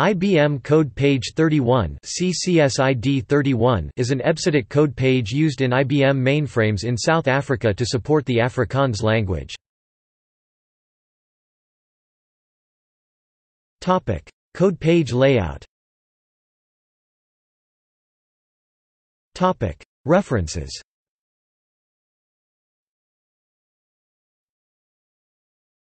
IBM Code Page 31 (CCSID 31) is an EBCDIC code page used in IBM mainframes in South Africa to support the Afrikaans language. Topic: Code page layout. Topic: References.